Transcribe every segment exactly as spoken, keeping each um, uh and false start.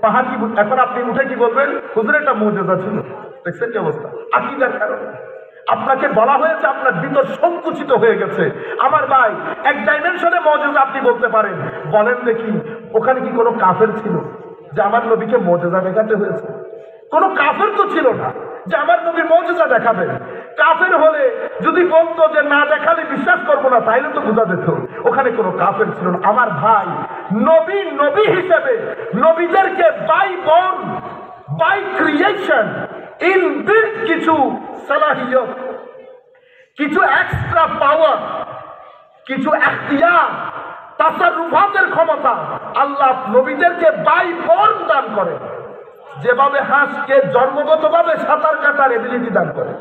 পাহাড় কি এখন আপনি উঠে কি বলবেন হুজুর এটা মুজিজা ছিল। দেখছেন কি অবস্থা আকীদার কারণে আপনাকে বলা হয়েছে, আপনার ভিতর সংকুচিত হয়ে গেছে। আমার ভাই এক ডাইমেনশনে মুজিজা আপনি বলতে পারেন, বলেন দেখি ওখানে কি কোনো কাফের ছিল যে আমার নবীকে মুজিজা দেখাতে হয়েছে? কোনো কাফের তো ছিল না যে আমার নবীর মুজিজা দেখাবেন। কাফের হলে যদি বলতো যে না দেখালে বিশ্বাস করবো না, তাইলে তো বোঝা যেত ওখানে কোনো কাফের ছিল না। আমার ভাই নবী নবী হিসেবে নবীদেরকে by born by creation inbuilt কিছু সালাহিয়ত, কিছু এক্সট্রা পাওয়ার, কিছু এখতিয়ার, তাসাররুফাতের ক্ষমতা আল্লাহ নবীদেরকে বাই বর্ন দান করে। যেভাবে হাঁসকে জন্মগতভাবে সাঁতার কাটার এবিলিটি দান করে,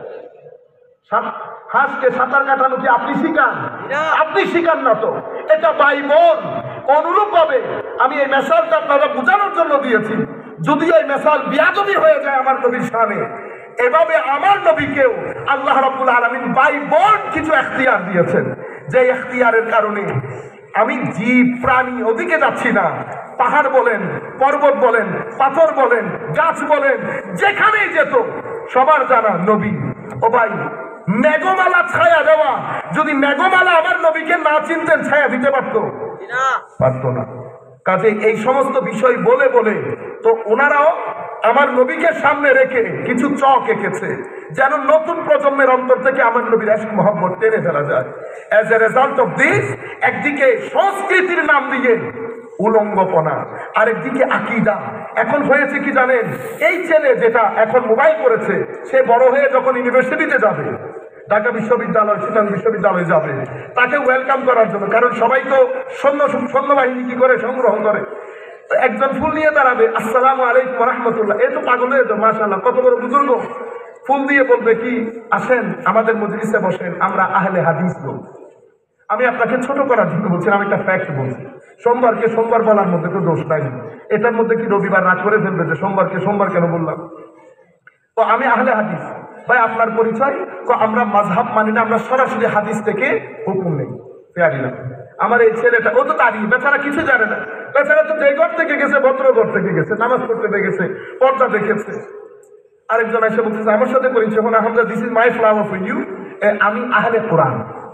হাঁসকে সাঁতার কাটানো কি আপনি শিখান? আপনি শিখান না তো, এটা বাই বর্ন। অনুরূপ ভাবে আমি এই মেসালটা আপনারা বোঝানোর জন্য দিয়েছি। যদি এই মেসাল বিয়াদবি হয়ে যায় আমার নবীর শানে, এভাবে আমার নবীকেও আল্লাহ রাব্বুল আলামিন বাই বর্ন কিছু এখতিয়ার দিয়েছেন, যে এখতিয়ারের কারণে আমি জীব প্রাণী ওদিকে যাচ্ছি না। পাহাড় বলেন, পর্বত বলেন, পাথর বলেন, গাছ বলেন, যেখানেই যেত সবার জানা নবী। ও ভাই মেঘমালা ছায়া দেওয়া, যদি মেঘমালা আমার নবীকে না চিনতেন ছায়া দিতে পারতো? পারতো না। কাজে এই সমস্ত বিষয় বলে বলে তো ওনারাও আমার নবীকে সামনে রেখে কিছু চক এঁকেছে, যেন নতুন প্রজন্মের অন্তর থেকে আমার নবীর ইশক মুহাব্বত টেনে ফেলা যায়। As a result of this, একদিকে সংস্কৃতির নাম দিয়ে উলঙ্গপনা, আরেকদিকে আকীদা। এখন হয়েছে কি জানেন, এই ছেলে যেটা এখন মোবাইল করেছে, সে বড় হয়ে যখন ইউনিভার্সিটিতে যাবে, ঢাকা বিশ্ববিদ্যালয়, চিটাং বিশ্ববিদ্যালয়ে যাবে, তাকে ওয়েলকাম করার জন্য, কারণ সবাই তো সৈন্য সৈন্যবাহিনী কি করে সংগ্রহ করে, একজন ফুল নিয়ে দাঁড়াবে, আসসালামু আলাইকুম রাহমাতুল্লাহ, এই তো পাগল হয়ে যাও, মাশাআল্লাহ কত বড় বুজুর্গ, ফুল দিয়ে বলবে কি, আসেন আমাদের মজলিসে বসেন, আমরা আহলে হাদিস লোক। আমি আপনাকে ছোট করার জন্য বলছি, আমি একটা ফ্যাক্ট বলছি। সোমবারকে সোমবার বলার মধ্যে তো দোষ নাই, এটার মধ্যে কি রবিবার রাগ করে ফেলবে যে সোমবারকে সোমবার কেন বললাম? তো আমি আহলে হাদিস। ভাই আপনার পরিচয়? আমরা মাযহাব মানি না, আমরা সরাসরি হাদিস থেকে হুকুম নেই। ফেয়ারি না আমার এই ছেলেটা, ও তো দাঁড়িয়ে বেচারা কিছু জানে না, বেচারা তো যে ঘর থেকে গেছে ভদ্র ঘর থেকে গেছে, নামাজ পড়তে গেছে, পর্দা দেখেছে। আরেকজন এসে বলতেছে আমার সাথে পরিচয় হন, Ahmad this is my flower for you, আমি আহলে কোরআন।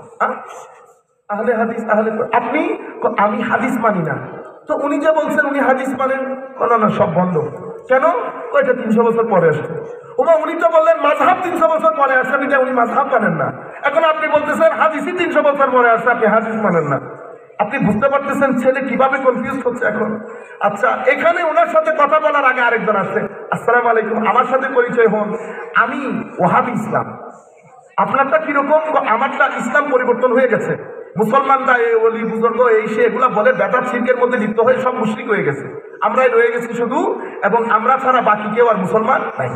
আহলে হাদিস, আহলে আপনি? আমি হাদিস মানি না। তো উনি যে বলছেন উনি হাদিস মানেন, না না সব বন্ধ। কেন? ওইটা তিনশো বছর পরে আসছে। ওমা উনি তো বললেন মাযহাব তিনশো বছর পরে আসছে, এটা উনি মাযহাব মানেন না। এখন আপনি বলতেছেন হাদিসই তিনশো বছর পরে আসছে, আপনি হাদিস মানেন না। আপনি বুঝতে পারতেছেন ছেলে কিভাবে কনফিউজ হচ্ছে এখন? আচ্ছা, এখানে ওনার সাথে কথা বলার আগে আরেকজন আসছে, আসসালামু আলাইকুম, আমার সাথে পরিচয় হন, আমি ওহাবি ইসলাম। আপনারটা কিরকম? আমারটা ইসলাম পরিবর্তন হয়ে গেছে, মুসলমানরা এই ওলি বুজুর্গ এই সে এগুলা বলে বেদাত শিরকের মধ্যে লিপ্ত হয়ে সব মুশরিক হয়ে গেছে, আমরাই রয়ে গেছি শুধু, এবং আমরা ছাড়া বাকি কেউ আর মুসলমান নাই।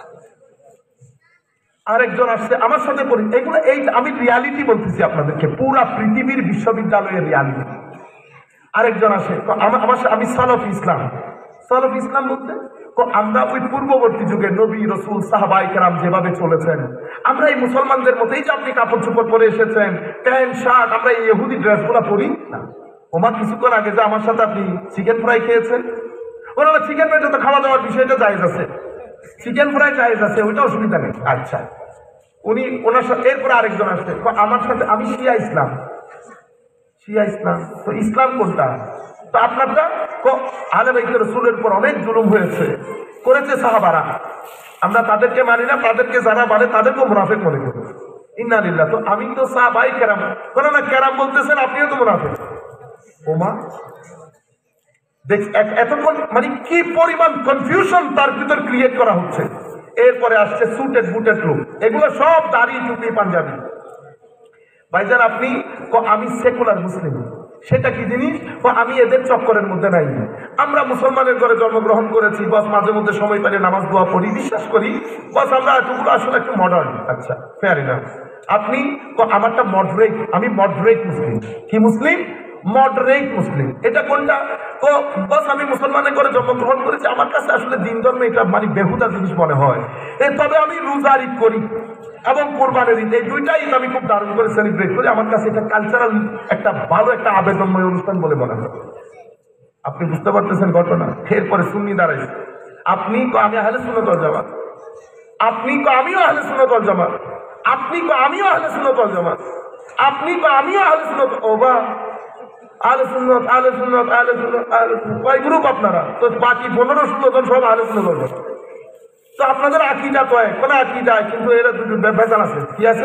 আরেকজন আসছে আমার সাথে পড়ি, এগুলো এই আমি রিয়ালিটি বলতেছি আপনাদেরকে, পুরা পৃথিবীর বিশ্ববিদ্যালয়ের রিয়ালিটি। আরেকজন আসে আমার আমি সালাফি ইসলাম। সালাফি ইসলাম বলতে আমরা ওই পূর্ববর্তী যুগে নবী রাসূল সাহাবায়ে কেরাম যেভাবে চলেছেন, আমরা এই মুসলমানদের মতো, এই যে আপনি কাপড় চোপড় পরে এসেছেন, প্যান্ট শার্ট, আমরা এই ইহুদি ড্রেসগুলো পরি না। ওমা কিছুক্ষণ আগে যে আমার সাথে আপনি চিকেন ফ্রাই খেয়েছেন, ওনারা চিকেন ফ্রাইটা তো খাওয়া দাওয়ার বিষয়টা জায়েজ আছে, চিকেন ফ্রাই জায়েজ আছে, ওইটা অসুবিধা নেই। আচ্ছা, উনি ওনার সাথে এরপরে আরেকজন আসছে আমার সাথে, আমি শিয়া ইসলাম। শিয়া ইসলাম তো ইসলাম কোনটা? তো আপনারটা আহলে বাইত রাসূলের উপর অনেক জুলুম হয়েছে, করেছে সাহাবারা, আমরা তাদেরকে মানি না, তাদেরকে যারা মানে তাদেরকেও মুনাফিক মনে করি। ইন্না লিল্লাহ। তো আমি তো সাহাবায়ে কেরাম, কোনো না কেরাম বলতেছেন, আপনিও তো মুনাফিক। ওমা দেখ এতক্ষণ মানে কি পরিমাণ কনফিউশন তার ভিতর ক্রিয়েট করা হচ্ছে। এরপরে আসছে সুটেড বুটেড লোক, এগুলো সব দাড়ি টুপি পাঞ্জাবি। ভাইজান আপনি আমি সেকুলার মুসলিম, সেটা কি জিনিস? আমি এদের চক্করের মধ্যে নাই, আমরা মুসলমানের ঘরে জন্মগ্রহণ করেছি, বস মাঝে মধ্যে সময় পেলে নামাজ দোয়া পড়ি, বিশ্বাস করি, বস আমরা এতগুলো আসলে একটু মডার্ন। আচ্ছা ফেয়ার ইনাফ। আপনি আমারটা মডারেট, আমি মডারেট মুসলিম। কি মুসলিম? Moderate Muslim. এটা কোনটা? তো বস আমি মুসলমানের ঘরে জন্মগ্রহণ করেছি, আমার কাছে আসলে দিন ধর্মে এটা মানে বেহুদা জিনিস মনে হয়, তবে আমি রোজা ঈদ করি এবং কোরবানের ঈদ, এই দুইটাই ঈদ আমি খুব দারুণ করে সেলিব্রেট করি। আমার কাছে এটা কালচারাল একটা ভালো একটা আবেদনময় অনুষ্ঠান বলে মনে হয়। আপনি বুঝতে পারতেছেন ঘটনা? এরপরে সুন্নি দাঁড়াইছে, আপনি কো আমি আহলে সুন্নাত ওয়াল জামাত, আপনি কো আমিও আহলে সুন্নাত ওয়াল জামাত, আপনি কো আমিও আহলে সুন্নাত ওয়াল জামাত, আপনি কো আমিও আহলে সুন্নাত। ও বা আহলে সুন্নাত আহলে সুন্নাত আহলে সুন্নাত আহলে সুন্নাত, কয় গ্রুপ আপনারা? তো বাকি পনেরো ষোলো জন সব আহলে সুন্নাত ওয়াল জামাত। তো আপনাদের আকীদা তো এক, কোন আকীদা, কিন্তু এরা দুটো ভেজাল আছে। কি আছে?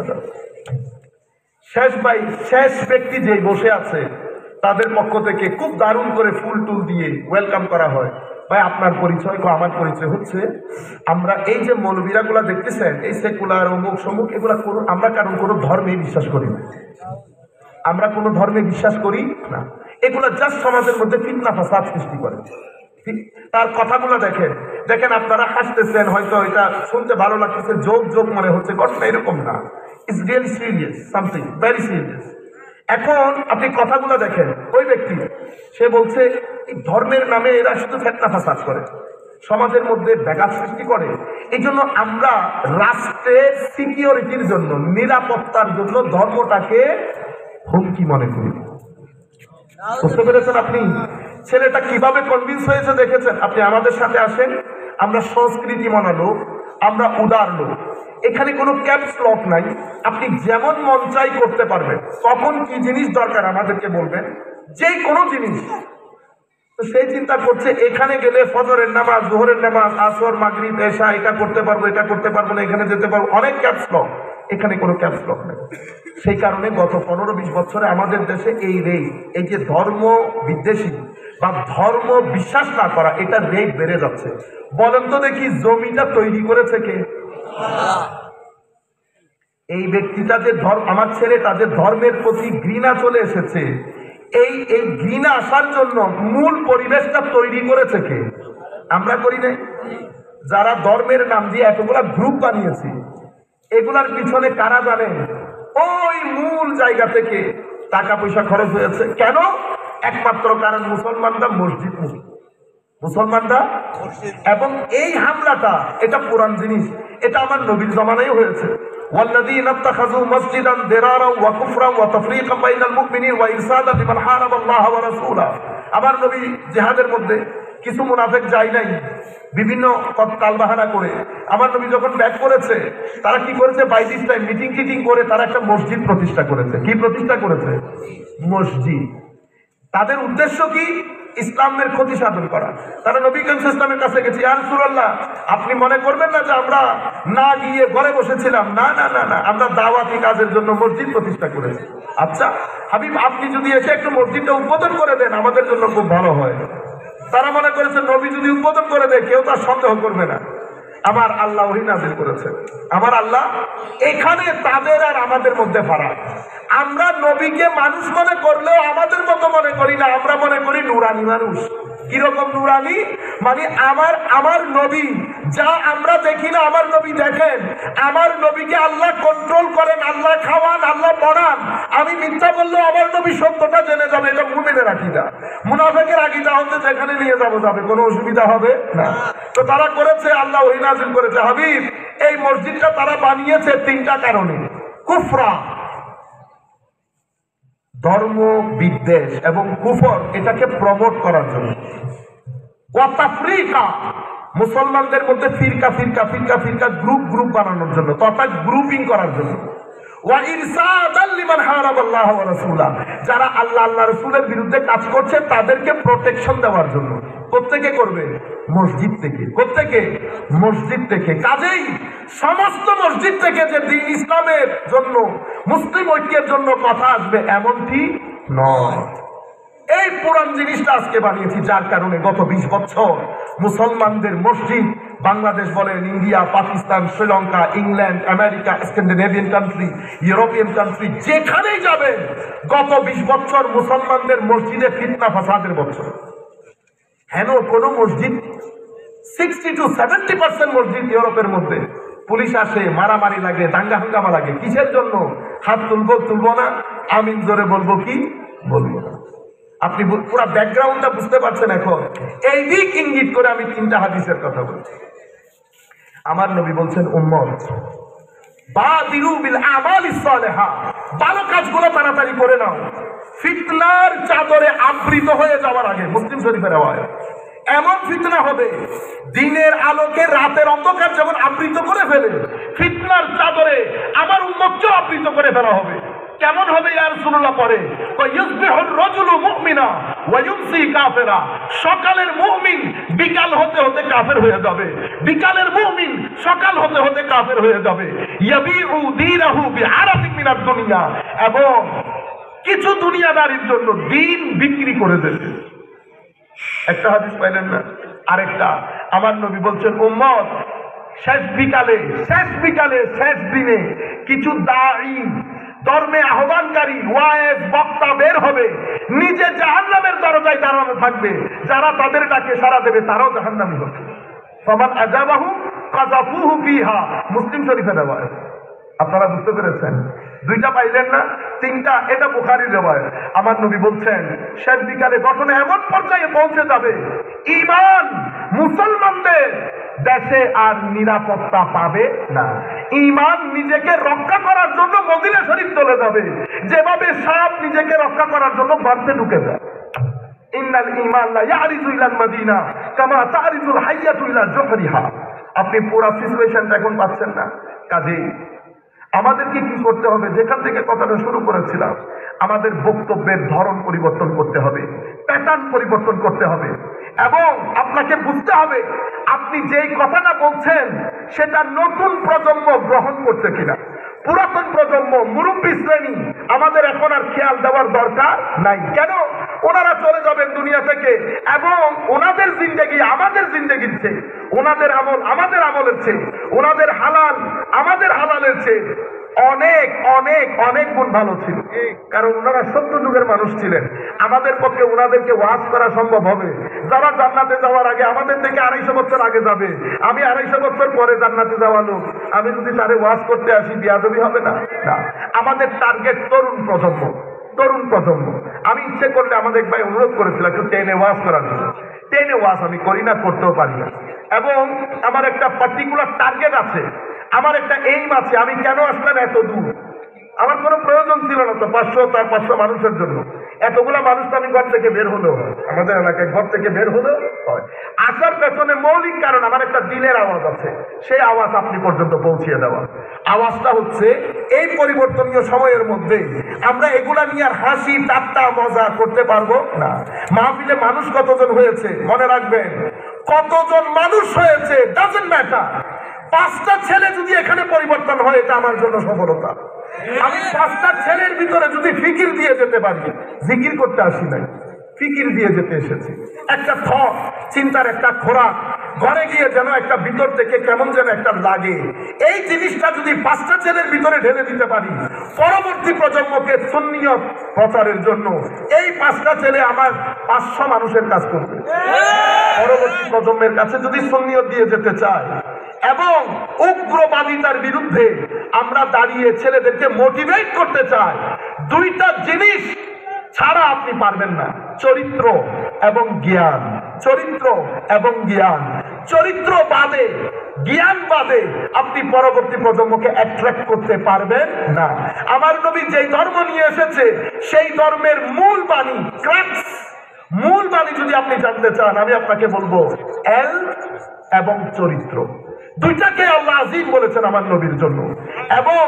শেষ ভাই, শেষ ব্যক্তি যে বসে আছে তাদের পক্ষ থেকে খুব দারুণ করে ফুল টুল দিয়ে ওয়েলকাম করা হয়। ভাই আপনার পরিচয় কো? আমার পরিচয় হচ্ছে, আমরা এই যে মৌলবীরা গুলা দেখতেছেন, এই সেকুলার অমুক সমুক, এগুলা কোনো আমরা কারণ কোনো ধর্মে বিশ্বাস করি না, আমরা কোনো ধর্মে বিশ্বাস করি না। এগুলা জাস্ট সমাজের মধ্যে ফিতনা ফাসাদ সৃষ্টি করে। তার কথাগুলো দেখেন, দেখেন আপনারা হাসতেছেন, হয়তো এটা শুনতে ভালো লাগতেছে, যোগ যোগ মনে হচ্ছে, ঘটনা এরকম না। It's really serious, something very serious. এখন আপনি কথাগুলো দেখেন, ওই ব্যক্তি সে বলছে এই ধর্মের নামে এরা শুধু ফিতনা ফাসাদ করে, সমাজের মধ্যে ব্যাঘাত সৃষ্টি করে। এই জন্য আমরা রাষ্ট্রের সিকিউরিটির জন্য, নিরাপত্তার জন্য ধর্মটাকে হুমকি মনে করি। বুঝতে পেরেছেন আপনি? ছেলেটা কিভাবে কনভিন্স হয়েছে দেখেছেন? আপনি আমাদের সাথে আসেন, আমরা সংস্কৃতি মানা লোক, আমরা উদার লোক, এখানে কোনো ক্যাপস লক নাই, আপনি যেমন মন চাই করতে পারবেন। কখন কি জিনিস দরকার আমাদেরকে বলবেন, যে কোনো জিনিস। তো সেই চিন্তা করছে এখানে গেলে ফজরের নামাজ, জোহরের নামাজ, আসর, মাগরিব, এশা, এটা করতে পারবো, এটা করতে পারবো না, এখানে যেতে পারবো, অনেক ক্যাপস লক। এখানে কোনো ক্যাপস লক নেই। সেই কারণে গত পনেরো বিশ বছরে আমাদের দেশে এই রেই, এই যে ধর্ম বিদ্বেষী বা ধর্ম বিশ্বাস না করা, এটা রেট বেড়ে যাচ্ছে। বলেন তো দেখি, জমিটা তৈরি করেছে কে? এই ব্যক্তিটা যে ধর্ম, আমার ছেলেটা যে ধর্মের প্রতি ঘৃণা চলে এসেছে, এই এই ঘৃণা আসার জন্য মূল পরিবেশটা তৈরি করেছে কে? আমরা করি না? যারা ধর্মের নাম দিয়ে এতগুলা গ্রুপ বানিয়েছি, এগুলার পিছনে কারা জানেন? ওই মূল জায়গা থেকে টাকা পয়সা খরচ হয়েছে। কেন? একমাত্র কারণ মুসলমানরা মসজিদ মুখী, মুসলমানরা। এবং এই হামলাটা, এটা পুরান জিনিস, এটা আমার নবীর জমানায় হয়েছে। ওয়াল্লাযীনা ইত্তাখাযু মাসজিদান দিরারা ওয়া কুফরান ওয়া তাফরীকান বাইনাল মুমিনিন ওয়া ইরসাদান লিমান হারাবা আল্লাহ ওয়া রাসূলাহু। আমার নবী জিহাদের মধ্যে কিছু মুনাফিক যায় নাই, বিভিন্ন তালবাহানা করে। আমার নবী যখন ব্যাক করেছে, তারা কি করেছে? বাই দিস টাইম মিটিং টিটিং করে তারা একটা মসজিদ প্রতিষ্ঠা করেছে। কি প্রতিষ্ঠা করেছে? মসজিদ। তাদের উদ্দেশ্য কি? ইসলামের ক্ষতি সাধন করা। তারা নবী করিম সাল্লাল্লাহু আলাইহি ওয়াসাল্লামের কাছে গেছে, ইয়া রাসূলুল্লাহ, আপনি মনে করবেন না যে আমরা না গিয়ে ঘরে বসেছিলাম? না না না না, আমরা দাওয়াতি কাজের জন্য মসজিদ প্রতিষ্ঠা করেছি। আচ্ছা হাবিব, আপনি যদি এসে একটু মসজিদটা উদ্বোধন করে দেন আমাদের জন্য খুব ভালো হয়। তারা মনে করেছে নবী যদি উদ্বোধন করে দেয় কেউ তার সন্দেহ করবে না। আমার আল্লাহ ওহী নাযিল করেছে। আমার আল্লাহ, এখানে তাদের আর আমাদের মধ্যে ফারাক। আমরা নবীকে মানুষ মনে করলেও আমাদের মতো মনে করি না, আমরা মনে করি নুরানি মানুষ। কিরকম নুরানি? মানে আমার আমার নবী যা আমরা দেখি না, আমার নবী দেখেন। আমার নবীকে আল্লাহ কন্ট্রোল করেন, আল্লাহ খাওয়ান, আল্লাহ পড়ান। আমি মিথ্যা বললেও আমার নবী সত্যটা জেনে যাবে। এটা মুমিনের আকীদা। মুনাফিকের আকীদা হচ্ছে যেখানে নিয়ে যাবো যাবে, কোনো অসুবিধা হবে না। তো তারা করেছে, আল্লাহ ওহী নাযিল করেছে। হাবিব, এই মসজিদটা তারা বানিয়েছে তিনটা কারণে। কুফরা, ধর্ম বিদ্বেষ এবং কুফর, এটাকে প্রমোট করার জন্য। ওয়া তাফরীকা, মুসলমানদের মধ্যে ফিরকা ফিরকা ফিরকা ফিরকা গ্রুপ গ্রুপ বানানোর জন্য, তথা গ্রুপিং করার জন্য। ওয়া ইরসাদান লিমান হারাবা আল্লাহ ওয়া রাসূলাহু, যারা আল্লাহ আল্লাহ রাসূলের বিরুদ্ধে কাজ করছে তাদেরকে প্রোটেকশন দেওয়ার জন্য। কোত্থেকে করবে? মসজিদ থেকে। কোত্থেকে? মসজিদ থেকে। কাজেই সমস্ত মসজিদ থেকে যে দ্বীন ইসলামের জন্য, মুসলিম ঐক্যের জন্য কথা আসবে এমনটি নয়। এই পুরান জিনিসটা আজকে বানিয়েছি, যার কারণে গত বিশ বছর মুসলমানদের মসজিদ, বাংলাদেশ বলেন, India, Pakistan, Sri Lanka, England, America, Scandinavian country, European country, যেখানেই যাবেন গত বিশ বছর মুসলমানদের মসজিদে ফিতনা ফাসাদের বছর। হেন কোন মসজিদ, সিক্সটি টু সেভেন্টি পার্সেন্ট মসজিদ ইউরোপের মধ্যে পুলিশ আসে, মারামারি লাগে, দাঙ্গা হাঙ্গামা লাগে। কিসের জন্য? হাত তুলবো তুলবো না, আমিন জোরে বলবো কি বলবো না। আপনি পুরো ব্যাকগ্রাউন্ডটা বুঝতে পারছেন। এখন এই দিক ইঙ্গিত করে আমি তিনটা হাদিসের কথা বলছি। আমার নবী বলছেন, উম্মত বাদিরু বিল আমালিস সালিহা, ভালো কাজগুলো তাড়াতাড়ি করে নাও ফিতনার চাদরে আবৃত হয়ে যাওয়ার আগে। মুসলিম শরীফের রিওয়ায়াত। এমন ফিতনা হবে, দিনের আলোকে রাতের অন্ধকার যেমন আবৃত করে ফেলে, ফিতনার চাদরে আমার উম্মতকেও আবৃত করে ফেলা হবে। কেমন হবে ইয়া রাসূলুল্লাহ? পরে ইউসবিহুর রাজুলু মুমিনা ওয়া ইউমসি কাফিরা, সকালের মুমিন বিকাল হতে হতে কাফের হয়ে যাবে, বিকালের মুমিন সকাল হতে হতে কাফের হয়ে যাবে। ইয়াবিউ দীনাহু বিআরাদিন মিনাদ দুনিয়া, এবং কিছু দুনিয়াদারির জন্য দিন বিক্রি করে দেবে। একটা হাদিস পাইলেন না? আরেকটা, আমার নবী বলছেন উম্মত শেষ বিকালে শেষ বিকালে শেষ দিনে কিছু দাঈ, ধর্মে আহ্বানকারী, ওয়াইজ, বক্তা বের হবে, নিজে জাহান্নামের দরজায় দাঁড়ানো থাকবে, যারা তাদের ডাকে সাড়া দেবে তারাও জাহান্নামী হবে। ফামান আজাবাহু কাযাফুহু ফিহা, মুসলিম শরীফে রিওয়ায়াত। আপনারা বুঝতে পেরেছেন? দুইটা পাইলেন না? তিনটা, এটা বুখারীর রিওয়ায়াত। আমার নবী বলছেন শেষ বিকালে ঘটনা এমন পর্যায়ে পৌঁছে যাবে, ঈমান মুসলমানদের দেশে আর নিরাপত্তা পাবে না। ঈমান নিজেকে রক্ষা করার জন্য মদিনা শরীফ চলে যাবে, যেভাবে সাপ নিজেকে রক্ষা করার জন্য গর্তে ঢুকে যায়। ইন্নাল ঈমান লা ইয়ারিজু ইলাল মদিনা কামা তারিজুল হাইয়াতু ইলা জুহরিহা। আপনি পুরো সিচুয়েশনটা এখন পাচ্ছেন না। কাজেই আমাদেরকে কি করতে হবে? যেখান থেকে কথাটা শুরু করেছিলাম, আমাদের বক্তব্যের ধরন পরিবর্তন করতে হবে, প্যাটার্ন পরিবর্তন করতে হবে, এবং আপনাকে বুঝতে হবে আপনি যেই কথাটা বলছেন সেটা নতুন প্রজন্ম গ্রহণ করছে কিনা। পুরাতন প্রজন্ম, মুরব্বী শ্রেণী, আমাদের এখন আর খেয়াল দেওয়ার দরকার নাই। কেন? ওনারা চলে যাবেন দুনিয়া থেকে, এবং ওনাদের জিন্দেগি আমাদের জিন্দেগির চেয়ে, ওনাদের আমল আমাদের আমলের চেয়ে, ওনাদের হালাল আমাদের হালালের চেয়ে অনেক অনেক অনেক গুণ ভালো ছিল। কারণ ওনারা সত্য যুগের মানুষ ছিলেন। আমাদের পক্ষে ওনাদেরকে ওয়াজ করা সম্ভব হবে? যারা জান্নাতে যাওয়ার আগে আমাদের থেকে আড়াইশো বছর আগে যাবে, আমি আড়াইশো বছর পরে জান্নাতে যাওয়া লোক, আমি যদি তারে ওয়াজ করতে আসি বিয়াদবি হবে না? না, আমাদের টার্গেট তরুণ প্রজন্ম, তরুণ প্রজন্ম। আমি ইচ্ছে করলে আমাদের ভাই অনুরোধ করেছিল একটু টেনে ওয়াজ করার জন্য। টেনে ওয়াজ আমি করি না, করতেও পারি না, এবং আমার একটা পার্টিকুলার টার্গেট আছে, আমার একটা এইম আছে। আমি কেন আসলাম এত দূর? আমার কোনো প্রয়োজন ছিল না তো, পাঁচশো তার পাঁচশো মানুষের জন্য এতগুলা মানুষ তো আমি ঘর থেকে বের হলেও হয়, আমাদের এলাকায় ঘর থেকে বের হলেও হয়। আসার পেছনে মৌলিক কারণ আমার একটা দিলের আওয়াজ আছে, সেই আওয়াজ আপনি পর্যন্ত পৌঁছিয়ে দেওয়া। আওয়াজটা হচ্ছে এই পরিবর্তনীয় সময়ের মধ্যে আমরা এগুলা নিয়ে আর হাসি ঠাট্টা মজা করতে পারবো না। মাহফিলে মানুষ কতজন হয়েছে মনে রাখবেন, কতজন মানুষ হয়েছে ডাজন্ট ম্যাটার। পাঁচটা ছেলে যদি এখানে পরিবর্তন হয়, এটা আমার জন্য সফলতা। আমি পাঁচটা ছেলের ভিতরে যদি ফিকির দিয়ে যেতে পারি, জিকির করতে আসি নাই, ফিকির দিয়ে যেতে এসেছি। একটা থট, চিন্তার একটা খোরাক, ঘরে গিয়ে যেন একটা ভিতর থেকে কেমন যেন একটা লাগে, এই জিনিসটা যদি পাঁচটা ছেলের ভিতরে ঢেলে দিতে পারি, পরবর্তী প্রজন্মকে সুন্নিয়ত প্রচারের জন্য এই পাঁচটা ছেলে আমার পাঁচশো মানুষের কাজ করবে। পরবর্তী প্রজন্মের কাছে যদি সুন্নিয়ত দিয়ে যেতে চায় এবং উগ্রবাদিতার বিরুদ্ধে আমরা দাঁড়িয়ে ছেলেদেরকে মোটিভেট করতে চাই, দুইটা জিনিস ছাড়া আপনি পারবেন না, চরিত্র এবং জ্ঞান। চরিত্র এবং জ্ঞান, চরিত্র বাদে, জ্ঞান বাদে আপনি পরবর্তী প্রজন্মকে অ্যাট্রাক্ট করতে পারবেন না। আমার নবী যেই ধর্ম নিয়ে এসেছে সেই ধর্মের মূল বাণী, ক্রাক্স, মূল বাণী যদি আপনি জানতে চান, আমি আপনাকে বলবো এল এবং চরিত্র, দুইটাকে আল্লাহ আজিম বলেছেন আমার নবীর জন্য। এবং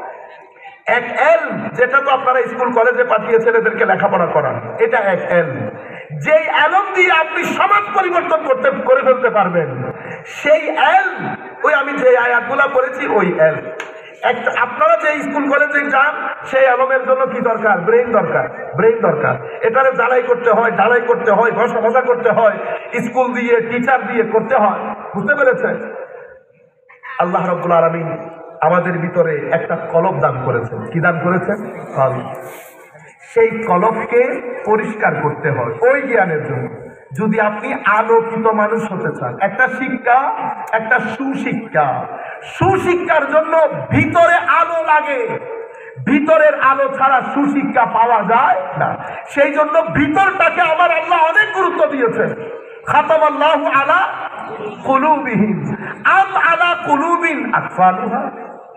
এক এল, যেটা তো আপনারা স্কুল কলেজে পাঠিয়ে ছেলেদেরকে লেখাপড়া করান, এটা এক এল, যেই এলম দিয়ে আপনি সমাজ পরিবর্তন করতে করে ফেলতে পারবেন, সেই এল, ওই আমি যে আয়াতগুলা পড়েছি ওই এল। একটা আপনারা যে স্কুল কলেজে যান, সেই এলমের জন্য কি দরকার? ব্রেইন দরকার, ব্রেইন দরকার। এটারে জ্বালাই করতে হয়, ঢালাই করতে হয়, ঘষা মজা করতে হয়, স্কুল দিয়ে টিচার দিয়ে করতে হয়। বুঝতে পেরেছেন? আল্লাহ রাব্বুল আলামিন আমাদের ভিতরে একটা কলব দান করেছেন। কি দান করেছেন? কলব। সেই কলবকে পরিষ্কার করতে হয় ওই জ্ঞানের জন্য। যদি আপনি আলোকিত মানুষ হতে চান, একটা শিক্ষা, একটা সুশিক্ষা, সুশিক্ষার জন্য ভিতরে আলো লাগে, ভিতরের আলো ছাড়া সুশিক্ষা পাওয়া যায় না। সেই জন্য ভিতরটাকে আমার আল্লাহ অনেক গুরুত্ব দিয়েছেন। খাতামাল্লাহু আলা কুলুবিহিম আম আলা কুলুবিন আকফালুহা।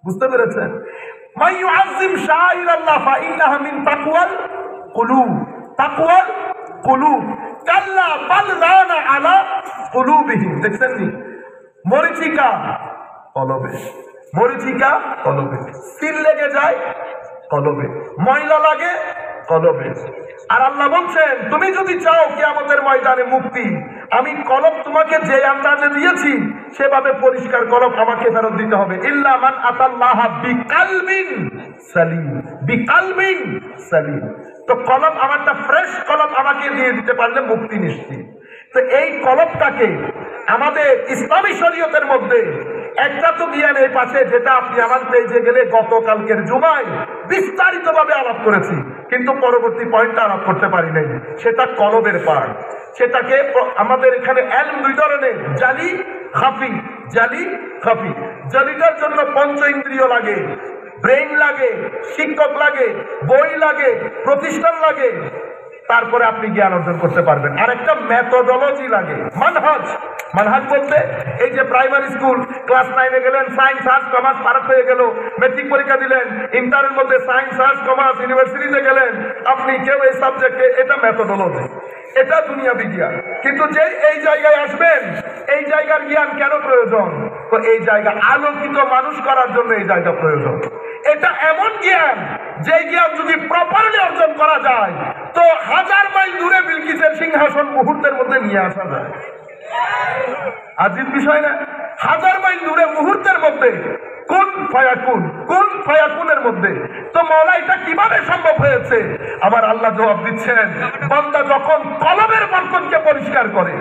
বুঝতে পেরেছেন? মান ইউআযযিম শাআইরাল্লাহ ফাইন্নাহা মিন তাকওয়াল কুলুব। তাকওয়াল কুলুব কাল্লা বাল রানা আলা কুলুবিহিম। দেখছেন নি? মরিচিকা কলবে, মরিচিকা কলবে, সিল লেগে যায় কলবে, ময়লা লাগে কলবে। আর আল্লাহ বলছেন তুমি যদি চাও কিয়ামতের ময়দানে মুক্তি, আমি কলব তোমাকে যে আন্দাজে দিয়েছি সেভাবে পরিষ্কার কলব আমাকে ফেরত দিতে হবে। ইল্লা মান আতাল্লাহা বিকালবিন সালিম, বিকালবিন সালিম। তো কলব আমারটা ফ্রেশ কলব আমাকে দিয়ে দিতে পারলে মুক্তি নিশ্চিত। তো এই কলবটাকে আমাদের ইসলামী শরীয়তের মধ্যে একটা তো জ্ঞান এই পাশে, যেটা আপনি আমার পেজে গেলে গতকালকের জুমায় বিস্তারিত ভাবে আলাপ করেছি, কিন্তু পরবর্তী পয়েন্টটা আলাপ করতে পারি নাই। সেটা কলবের পাঠ। সেটাকে আমাদের এখানে এলম দুই ধরনের, জালি খাফি। জালি খাফি। জালিটার জন্য পঞ্চ ইন্দ্রিয় লাগে, ব্রেইন লাগে, শিক্ষক লাগে, বই লাগে, প্রতিষ্ঠান লাগে, তারপরে আপনি জ্ঞান অর্জন করতে পারবেন। আর একটা মেথোডোলজি লাগে, মানহাজ। মানহাজ বলতে এই যে প্রাইমারি স্কুল ক্লাস নাইনে গেলেন, সায়েন্স আর্টস কমার্স পারক হয়ে গেল, মেট্রিক পরীক্ষা দিলেন, ইন্টারের মধ্যে সায়েন্স আর্টস কমার্স, ইউনিভার্সিটিতে গেলেন আপনি কেউ এই সাবজেক্টে, এটা মেথোডোলজি, এটা দুনিয়া বিজ্ঞান। কিন্তু যে এই জায়গায় আসবেন, এই জায়গার জ্ঞান কেন প্রয়োজন? তো এই জায়গা আলোকিত মানুষ করার জন্য এই জায়গা প্রয়োজন। এটা এমন জ্ঞান যে জ্ঞান যদি প্রপারলি অর্জন করা যায় তো হাজার মাইল দূরে বিলকিসের সিংহাসন মুহূর্তের মধ্যে নিয়ে আসা যায়। আজিব বিষয় না? হাজার মাইল দূরে মুহূর্তের মধ্যে, কোন ফায়াকুন, কোন ফায়াকুনের মধ্যে। তো মওলা এটা কিভাবে সম্ভব হয়েছে? আমার আল্লাহ জবাব দিচ্ছেন, বান্দা যখন কলবের বরকতকে পরিষ্কার করে,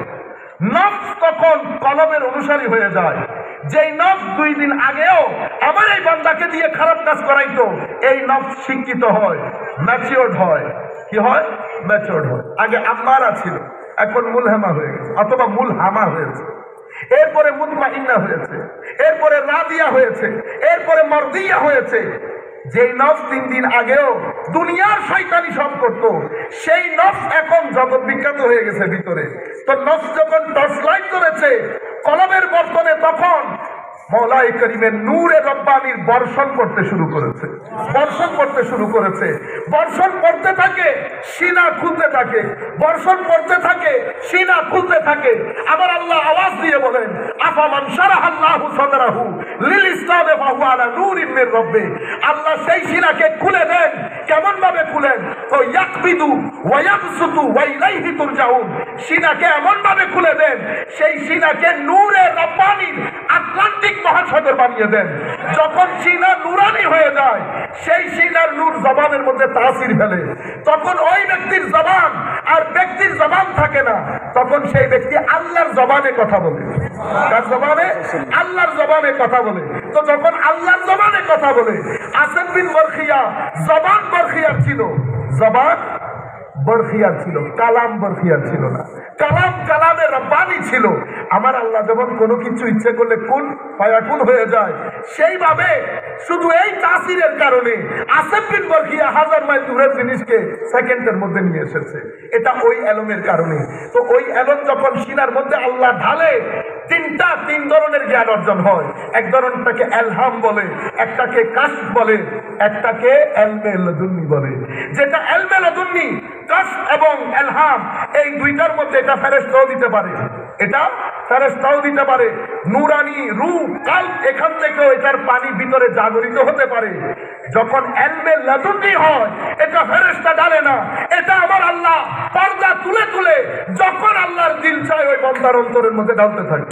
নফস তখন কলবের অনুসারী হয়ে যায়। যেই নফস দুই দিন আগেও আমার এই বান্দাকে দিয়ে খারাপ কাজ করাইতো, এই নফস শিক্ষিত হয়, ম্যাচিওর্ড হয়। কি হয়? ম্যাচিওর্ড হয়। আগে আম্মারা ছিল, এখন মুলহামা হয়ে গেছে, অথবা মুলহামা হয়েছে। এরপরে মুতমাইন্না হয়েছে, এরপরে রাদিয়া হয়েছে, এরপরে মারদিয়া হয়েছে। যেই নফস তিন দিন আগেও দুনিয়ার শয়তানি সব করতো, সেই নফস এখন জগৎ বিখ্যাত হয়ে গেছে ভিতরে। তো নফস যখন টর্চ লাইট করেছে কলবের বর্তনে, তখন মওলাই করিমের নূরে রব্বানির বর্ষণ করতে শুরু করেছে, বর্ষণ করতে শুরু করেছে। বর্ষণ করতে থাকে, সিনা খুলতে থাকে, বর্ষণ করতে থাকে, সিনা খুলতে থাকে। আবার আল্লাহ আওয়াজ দিয়ে বলেন, আফামান শারাহাল্লাহু সাদরাহু লিল ইসলামে ফাহুয়া আলা নূরিন মির রাব্বি। আল্লাহ সেই সিনাকে খুলে দেন। কেমন ভাবে খুলেন? তো ইয়াকবিদু ওয়া ইয়াবসুতু ওয়া ইলাইহি তুরজাউন। সিনাকে এমন ভাবে খুলে দেন, সেই সিনাকে নূরে রব্বানির আটলান্টিক মহাসাগর বানিয়ে দেন। যখন সিনা নুরানি হয়ে যায়, সেই সিনার নূর জবানের মধ্যে তাসির ফেলে, তখন ওই ব্যক্তির জবান আর ব্যক্তির জবান থাকে না, তখন সেই ব্যক্তি আল্লাহর জবানে কথা বলে। তার জবানে? আল্লাহর জবানে কথা বলে। তো যখন আল্লাহর জবানে কথা বলে, আসেফ বিন বরখিয়া জবান বরখিয়ার ছিল, জবান বরখিয়ার ছিল, কালাম বরখিয়ার ছিল না। কালাম কালামে রব্বানি ছিল। আমার আল্লাহ যখন কোনো কিছু ইচ্ছে করলে কুন ফায়াকুন হয়ে যায়, সেইভাবে শুধু এই তাসিরের কারণে আসেফ বিন বরখিয়া হাজার মাইল দূরের জিনিসকে সেকেন্ডের মধ্যে নিয়ে এসেছে। এটা ওই এলমের কারণে। তো ওই এলম যখন সিনার মধ্যে আল্লাহ ঢালে, তিনটা তিন ধরনের জ্ঞান অর্জন হয়। এক ধরনটাকে এলহাম বলে, একটাকে কাশফ বলে, একটাকে এলমে লাদুন্নি বলে। যেটা এলমে লাদুন্নি, কাশফ এবং এলহাম, এই দুইটার মধ্যে এটা ফেরেশতাও দিতে পারে, এটা ফেরেশতাও দিতে পারে। নূরানি রূপ কাল, এখান থেকেও এটার পানি ভিতরে জাগরিত হতে পারে। যখন এলমে লাদুন্নি হয়, এটা ফেরেশতা ডালে না, এটা আমার আল্লাহ পর্দা তুলে তুলে যখন আল্লাহর দিল চায় ওই বান্দার অন্তরের মধ্যে ঢালতে থাকে।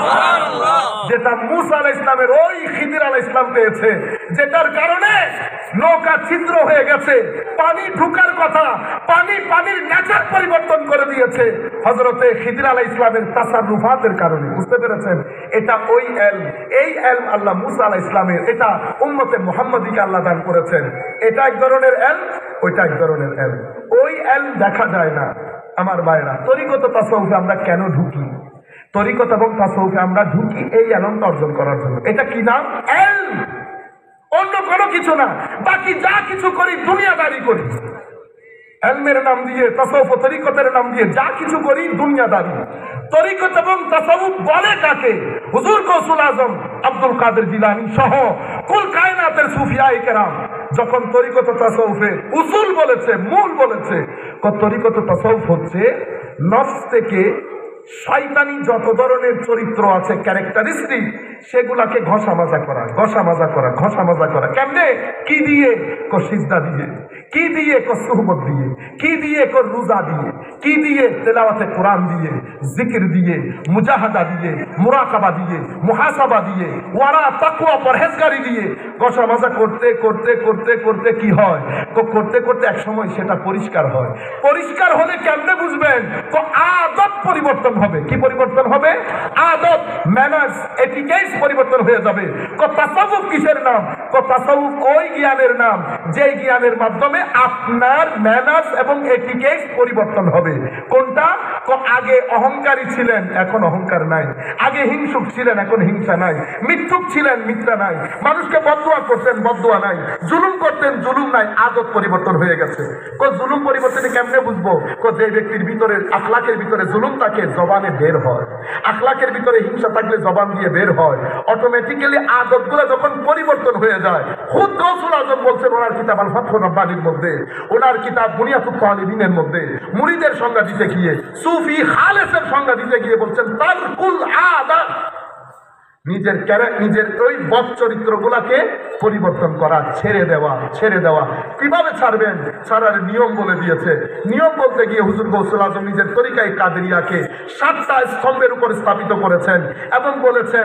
যেটা মূসা আলাইহিস ইসলামের ওই খিদির আলাইহিস ইসলাম পেয়েছে, যেটার কারণে নৌকা ছিদ্র হয়ে গেছে, পানি ঢুকার কথা, পানি পানির নেচার পরিবর্তন করে দিয়েছে হযরতে খিদির আলাইহিস ইসলামের তাসাররুফাতের কারণে। বুঝতে পেরেছেন? এটা ওই এলম, এই এলম আল্লাহ মূসা আলাইহিস ইসলামের, এটা উম্মতে মুহাম্মাদীকে আল্লাহ দান করেছেন। এটা এক ধরনের এলম, ওইটা এক ধরনের এলম। ওই এলম দেখা যায় না। আমার ভাইরা, তরিকত তাসাউফে আমরা কেন ঢুকি? তরিকত এবং তাসাউফে আমরা ঢুকি এই এলমটা অর্জন করার জন্য। এটা কি নাম? এলম, অন্য কোনো কিছু না। বাকি যা কিছু করি দুনিয়াদারি করি, এলমের নাম দিয়ে, তাসাউফ তরিকতের নাম দিয়ে যা কিছু করি দুনিয়াদারি। তরিকত এবং তাসাউফ বলে কাকে? হুজুর গৌসুল আজম আব্দুল কাদের জিলানী সহ কুল কায়নাতের সুফিয়ায়ে কেরাম যখন তরিকত তাসাউফে উসুল বলেছে, মূল বলেছে, তরিকত তাসাউফ হচ্ছে নফস থেকে শয়তানি যত ধরনের চরিত্র আছে, ক্যারেক্টারিস্টিক, সেগুলাকে ঘষা মাজা করা, ঘষা মাজা করা, ঘষা মাজা করা। কেমনে? কি দিয়ে? কো সিজদা দিয়ে, কি দিয়ে? কো সুহবত দিয়ে, কি দিয়ে? কো রোজা দিয়ে, কি দিয়ে? তেলাওয়াতে কোরআন দিয়ে, জিকির দিয়ে, মুজাহাদা দিয়ে, মুরাকাবা দিয়ে, মুহাসাবা দিয়ে, ওয়ারা তাকওয়া পরহেজগারি দিয়ে ঘষা মাজা করতে করতে করতে করতে কি হয়? কো করতে করতে এক সময় সেটা পরিষ্কার হয়। পরিষ্কার হলে কেমনে বুঝবেন? কো আদত পরিবর্তন হবে। কি পরিবর্তন হবে? আদত, ম্যানার্স, এটিকেটস পরিবর্তন হয়ে যাবে। কো তাসাউফ কিসের নাম? কো তাসাউফ ওই জ্ঞানের নাম যেই জ্ঞানের মাধ্যমে আপনার ম্যানার্স এবং এটিকেটস পরিবর্তন হবে। কোনটা? কো আগে অহংকারী ছিলেন, এখন অহংকার নাই। আগে হিংসুক ছিলেন, এখন হিংসা নাই। মিথ্যুক ছিলেন, মিথ্যা নাই। মানুষকে বদদুয়া করতেন, বদদুয়া নাই। জুলুম করতেন, জুলুম নাই। আদত পরিবর্তন হয়ে গেছে। কো জুলুম পরিবর্তনে কেমনে বুঝবো? কো যে ব্যক্তির ভিতরে, আখলাকের ভিতরে জুলুম থাকে, জবানে বের হয়। আখলাকের ভিতরে হিংসা থাকলে জবান দিয়ে বের হয়। অটোমেটিক্যালি আদতগুলো যখন পরিবর্তন হয়ে যায়, খুদ গৌসুল আজম বলছেন ওনার কিতাব আল ফাতহুর রাব্বানির মধ্যে, ওনার কিতাব বুনিয়াতুত তালিবিনের মধ্যে, মুরিদের সংজ্ঞা দিতে গিয়ে, সুফি খালেসের সংজ্ঞা দিতে গিয়ে বলছেন তারকুল আদা, নিজের নিজের ওই বদ চরিত্র গুলাকে পরিবর্তন করা, ছেড়ে দেওয়া। ছেড়ে দেওয়া কিভাবে ছাড়বেন? ছাড়ার নিয়ম বলে দিয়েছে। নিয়ম বলতে গিয়ে হুজুর গৌসুল আজম নিজের তরিকায়ে কাদেরিয়াকে সাতটা স্তম্ভের উপর স্থাপিত করেছেন এবং বলেছেন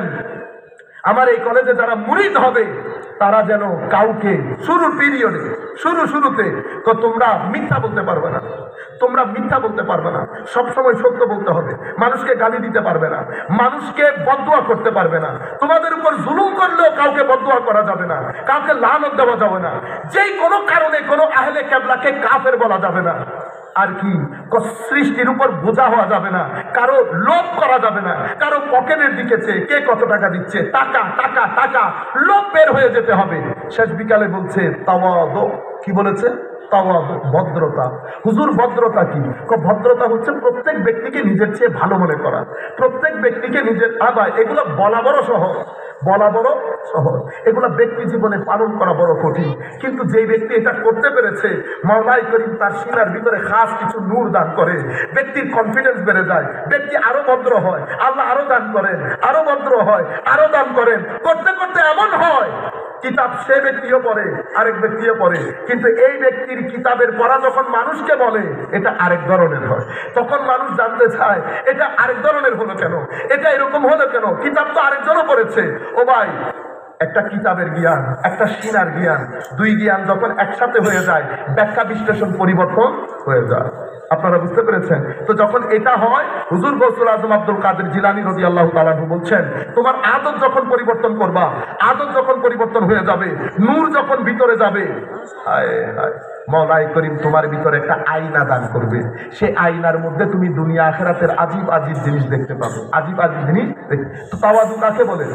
আমার এই কলেজে যারা মুরিদ হবে তারা যেন কাউকে শুরুর পিরিয়ডে, শুরু শুরুতে তো তোমরা মিথ্যা বলতে পারবে না, তোমরা মিথ্যা বলতে পারবে না, সবসময় সত্য বলতে হবে। মানুষকে গালি দিতে পারবে না, মানুষকে বদদুয়া করতে পারবে না। তোমাদের উপর জুলুম করলেও কাউকে বদদুয়া করা যাবে না, কাউকে লানত দেওয়া যাবে না। যেই কোনো কারণে কোনো আহলে কেবলাকে কাফের বলা যাবে না। আর কি? সৃষ্টির উপর বোঝা হওয়া যাবে না, কারো লোভ করা যাবে না, কারো পকেটের দিকে চেয়ে কে কত টাকা দিচ্ছে, টাকা টাকা টাকা, লোভ বের হয়ে যেতে হবে। শেষ বিকালে বলছে তাওয়াদু, কি বলেছে? তাওয়াদু, ভদ্রতা। হুজুর ভদ্রতা কি? ভদ্রতা হচ্ছে প্রত্যেক ব্যক্তিকে নিজের চেয়ে ভালো মনে করা, প্রত্যেক ব্যক্তিকে নিজের আবার, এগুলো বলা বড় সহজ, বলা বড় সহজ, এগুলো ব্যক্তি জীবনে পালন করা বড় কঠিন। কিন্তু যেই ব্যক্তি এটা করতে পেরেছে, মাওলাই করিম তার সিনার ভিতরে খাস কিছু নূর দান করে, ব্যক্তির কনফিডেন্স বেড়ে যায়, ব্যক্তি আরো ভদ্র হয়, আল্লাহ আরো দান করেন, আরো ভদ্র হয়, আরো দান করেন। করতে করতে এমন হয় কিতাব সে ব্যক্তিও পড়ে, আরেক ব্যক্তিও পড়ে, কিন্তু এই ব্যক্তির কিতাবের পড়া যখন মানুষকে বলে এটা আরেক ধরনের হয়। তখন মানুষ জানতে চায় এটা আরেক ধরনের হলো কেন, এটা এরকম হলো কেন? কিতাব তো আরেকজনও পড়েছে। ও ভাই, একটা কিতাবের জ্ঞান, একটা সিনার জ্ঞান, দুই জ্ঞান যখন একসাথে হয়ে যায়, ব্যাখ্যা বিশ্লেষণ পরিবর্তন হয়ে যায়। আপনারা বুঝতে পেরেছেন? তো যখন এটা হয়, হুজুর গৌসুল আজম আব্দুল কাদের জিলানী রাদিয়াল্লাহু তাআলা বলছেন তোমার আদত যখন পরিবর্তন করবা, আদত যখন পরিবর্তন হয়ে যাবে, নূর যখন ভিতরে যাবে, হায় হায়, মাওলাই করিম তোমার ভিতরে একটা আয়না দান করবে। সে আয়নার মধ্যে তুমি দুনিয়া আখিরাতের আজীব আজীব জিনিস দেখতে পাবে, আজীব আজীব জিনিস। তো তাওয়াদু কাকে বলে?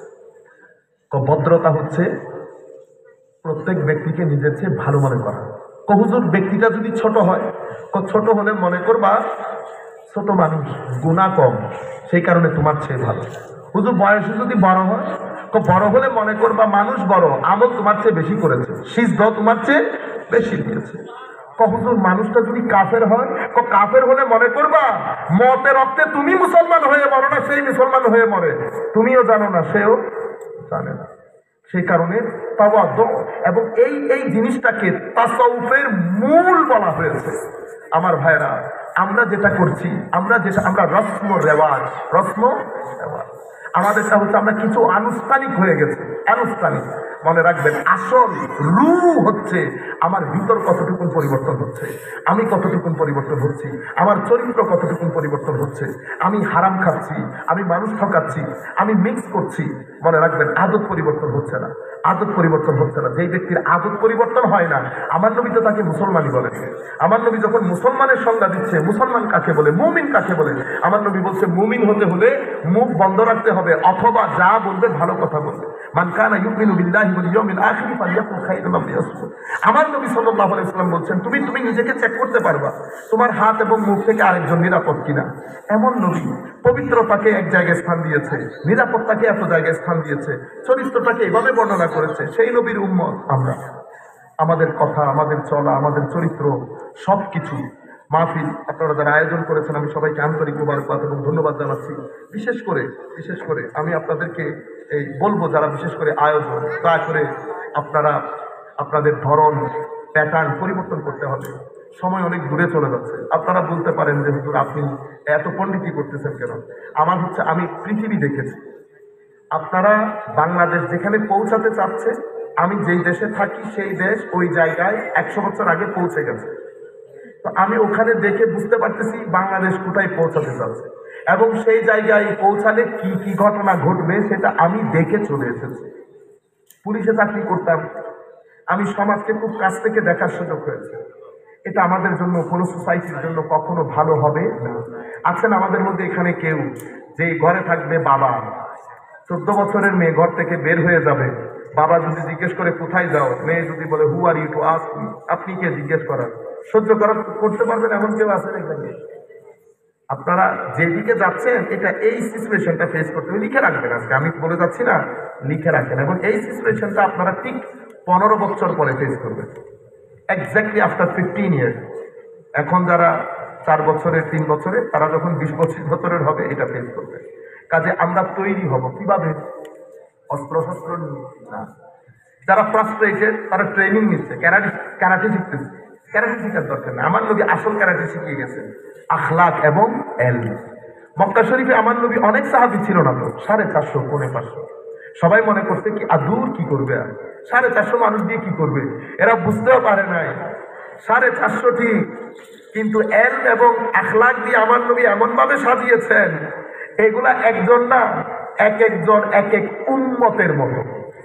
ভদ্রতা হচ্ছে প্রত্যেক ব্যক্তিকে নিজের চেয়ে ভালো মনে করা। হুজুর ব্যক্তিটা যদি ছোট হয়, ছোট হলে মনে করবা ছোট মানুষ, গুনাহ কম, সেই কারণে তোমার চেয়ে ভালো। হুজুর বয়সে যদি বড় হয়, বড় হলে মনে করবা মানুষ বড়, আমল তোমার চেয়ে বেশি করেছে, সিজদা তোমার চেয়ে বেশি দিয়েছে। হুজুর মানুষটা যদি কাফের হয়, কাফের হলে মনে করবা মতে রক্তে তুমি মুসলমান হয়ে মরো না, সেই মুসলমান হয়ে মরে, তুমিও জানো না, সেও জানে না। সেই কারণে তাওয়াদু, এবং এই এই জিনিসটাকে তাসাউফের মূল বলা হয়েছে। আমার ভাইরা, আমরা যেটা করছি, আমরা যেটা আমরা রস্ম রেওয়াজ, রস্ম রেওয়াজ আমাদেরটা হচ্ছে আমরা কিছু আনুষ্ঠানিক হয়ে গেছে, আনুষ্ঠানিক। মনে রাখবেন, আসল রূহ হচ্ছে আমার ভিতর কতটুকুন পরিবর্তন হচ্ছে, আমি কতটুকুন পরিবর্তন হচ্ছি, আমার চরিত্র কতটুকুন পরিবর্তন হচ্ছে। আমি হারাম খাচ্ছি, আমি মানুষ ঠকাচ্ছি, আমি মিক্স করছি। মনে রাখবেন, আদত পরিবর্তন হচ্ছে না, আদত পরিবর্তন হচ্ছে না। যেই ব্যক্তির আদত পরিবর্তন হয় না, আমার নবী তো তাকে মুসলমানই বলে। আমার নবী যখন মুসলমানের সংজ্ঞা দিচ্ছে, মুসলমান কাকে বলে, মুমিন কাকে বলে, আমার নবী বলছে মুমিন হতে হলে মুখ বন্ধ রাখতে হবে, অথবা যা বলবে ভালো কথা বলবে। মান কানা ইউমিনু বিল্লাহি ওয়াল ইয়াউমিল আখির ফালইয়াকুল খায়রান আও লিয়াসমুত। আমার নবী সাল্লাল্লাহু আলাইহি ওয়াসাল্লাম বলছেন, তুমি তুমি নিজেকে চেক করতে পারবা তোমার হাত এবং মুখ থেকে আরেকজন নিরাপদ কিনা। এমন নবী পবিত্রতাকে এক জায়গায় স্থান দিয়েছে, নিরাপত্তাকে এত জায়গায় স্থান দিয়েছে, চরিত্রটাকে এভাবে বর্ণনা করেছে। সেই নবীর উম্মত আমরা। আমাদের কথা, আমাদের চলা, আমাদের চরিত্র, সব কিছু। মাহফিল আপনারা যারা আয়োজন করেছেন, আমি সবাইকে আন্তরিক মোবারকবাদ এবং ধন্যবাদ জানাচ্ছি। বিশেষ করে বিশেষ করে আমি আপনাদেরকে এই বলবো, যারা বিশেষ করে আয়োজন, দয়া করে আপনারা আপনাদের ধরন, প্যাটার্ন পরিবর্তন করতে হবে। সময় অনেক দূরে চলে যাচ্ছে। আপনারা বলতে পারেন যে হুজুর আপনি এত পণ্ডিতি করতেছেন কেন? আমার হচ্ছে, আমি পৃথিবী দেখেছি। আপনারা বাংলাদেশ যেখানে পৌঁছাতে চাচ্ছে, আমি যেই দেশে থাকি সেই দেশ ওই জায়গায় একশো বছর আগে পৌঁছে গেছে। তো আমি ওখানে দেখে বুঝতে পারতেছি বাংলাদেশ কোথায় পৌঁছাতে চাচ্ছে, এবং সেই জায়গায় পৌঁছালে কি কি ঘটনা ঘটবে সেটা আমি দেখে চলে এসেছি। পুলিশে চাকরি করতাম, আমি সমাজকে খুব কাছ থেকে দেখার সুযোগ হয়েছে। এটা আমাদের জন্য, কোনো সোসাইটির জন্য কখনো ভালো হবে না। আছেন আমাদের মধ্যে এখানে কেউ যে ঘরে থাকবে, বাবা চোদ্দ বছরের মেয়ে ঘর থেকে বের হয়ে যাবে, বাবা যদি জিজ্ঞেস করে কোথায় যাও, মেয়ে যদি বলে who are you to ask me, আপনি কে জিজ্ঞেস করার, সহ্য করার করতে পারবেন এমন কেউ আছেন এখানে? আপনারা যেদিকে যাচ্ছেন, এটা এই সিচুয়েশনটা ফেস করতে হবে। লিখে রাখবেন, আজকে আমি বলে যাচ্ছি না, লিখে রাখেন। এবং এই সিচুয়েশনটা আপনারা ঠিক পনেরো বছর পরে ফেস করবেন, এক্স্যাক্টলি আফটার ফিফটিন ইয়ার্স। এখন যারা চার বছরের, তিন বছরে, তারা যখন বিশ পঁচিশ বছরের হবে, এটা ফেস করবে। কাজে আমরা তৈরি হব কিভাবে? অস্ত্র শস্ত্র না। যারা ফ্রাস্ট্রেটেড, তারা ট্রেনিং নিচ্ছে, ক্যারাটে ক্যারাটে শিখতেছে। ক্যারাটে শিখার দরকার নেই, আমার নবী আসল ক্যারাটে শিখিয়ে গেছেন, আখলাক এবং এলম। মক্কা শরীফে আমার নবী অনেক সাহাবী ছিল না তো, সাড়ে চারশো পৌনে পাঁচশো। সবাই মনে করছে কি আদুর কি করবে, আর সাড়ে চারশো মানুষ দিয়ে কি করবে, এরা বুঝতেও পারে নাই সাড়ে চারশোটি, কিন্তু এলম এবং আখলাক দিয়ে আমার নবী এমন ভাবে সাজিয়েছেন, এগুলা একজন না, এক একজন এক এক উম্মতের মতো।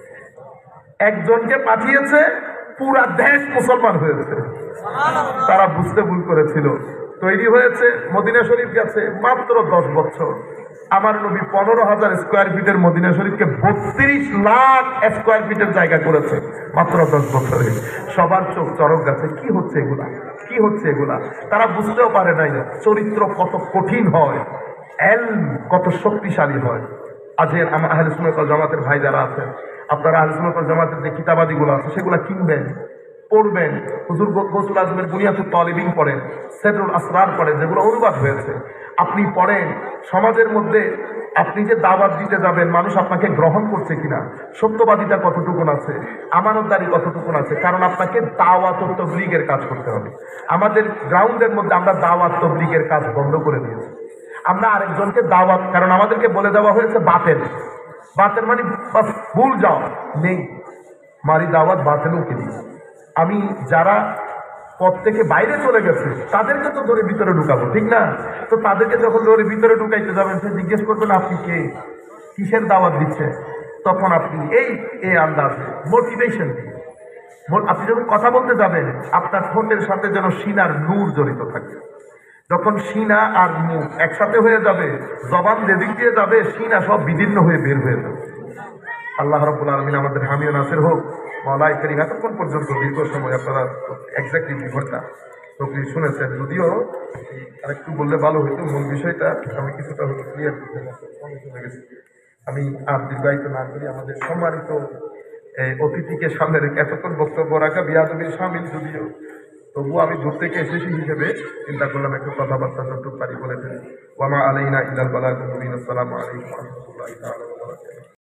একজনকে পাঠিয়েছে, পুরা দেশ মুসলমান হয়েছে। তারা বুঝতে ভুল করেছিল, তৈরি হয়েছে, মদিনা শরীফ গেছে মাত্র দশ বছর। আমার নবী পনেরো হাজার স্কোয়ার ফিটের মদিনা শরীফকে বত্রিশ লাখ স্কোয়ার ফিটের জায়গা করেছে মাত্র দশ বছরে। সবার চোখ চরক গেছে, কি হচ্ছে এগুলা, কি হচ্ছে এগুলা। তারা বুঝতেও পারে নাই চরিত্র কত কঠিন হয়, এলম কত শক্তিশালী হয়। আজের আমার আহলে সুন্নাত ওয়াল জামাতের ভাই যারা আছেন, আপনারা আহলে সুন্নাত ওয়াল জামাতের যে কিতাবাদিগুলো আছে সেগুলো কিনবেন, পড়বেন। হুজুর গৌসুল আজমের বুনিয়াতুত তালিবিন পড়েন, সেদরুল আসরার পড়েন, যেগুলো অনুবাদ হয়েছে আপনি পড়েন। সমাজের মধ্যে আপনি যে দাওয়াত দিতে যাবেন, মানুষ আপনাকে গ্রহণ করছে কিনা, সত্যবাদিতা কতটুকুন আছে, আমানতদারি কতটুকুন আছে। কারণ আপনাকে দাওয়াত ও তাবলীগের কাজ করতে হবে। আমাদের গ্রাউন্ডের মধ্যে আমরা দাওয়াত তাবলীগের কাজ বন্ধ করে দিয়েছি। আমরা আরেকজনকে দাওয়াত, কারণ আমাদেরকে বলে দেওয়া হয়েছে বাতেল, বাতেল মানে বাস ভুল যাও নেই, মারি দাওয়াত বাতেলও কিনি। আমি যারা পথ থেকে বাইরে চলে গেছে তাদেরকে তো ধরে ভিতরে ঢুকাবো, ঠিক না? তো তাদেরকে যখন ধরে ভিতরে ঢুকাইতে যাবেন, সে জিজ্ঞেস করবেন আপনি কে, কিসের দাওয়াত দিচ্ছে, তখন আপনি এই এই আন্দাজে মোটিভেশন দিয়ে আপনি যখন কথা বলতে যাবেন, আপনার ঠোঁটের সাথে যেন সিনার নূর জড়িত থাকে। যখন সিনা আর মুখ একসাথে হয়ে যাবে, জবান যেদিক দিয়ে যাবে, সিনা সব বিদীর্ণ হয়ে বের হয়ে যাবে। আল্লাহ রাব্বুল আলামিন আমাদের হামি ও নাসির হোক। মাওলাই করিম এতক্ষণ পর্যন্ত দীর্ঘ সময় আপনারা এক্স্যাক্টলি দুই ঘন্টা তবলি শুনেছেন, যদিও আর একটু বললে ভালো হইতো, মূল বিষয়টা আমি কিছুটা হয়তো ক্লিয়ার করতে শুনে গেছি। আমি আর দীর্ঘায়িত না করি, আমাদের সম্মানিত অতিথিকে সামনে রেখে এতক্ষণ বক্তব্য রাখা বিয়াদবির শামিল, যদিও তবুও আমি দূর থেকে এসেছি হিসেবে চিন্তা করলাম একটু কথাবার্তা যতটুকু পারি বলে ফেলি। ওয়া মা আলাইনা ইল্লাল বালাগুল মুবিন। আসসালামু আলাইকুম ওয়া রাহমাতুল্লাহি তাআলা ওয়া বারাকাতুহু।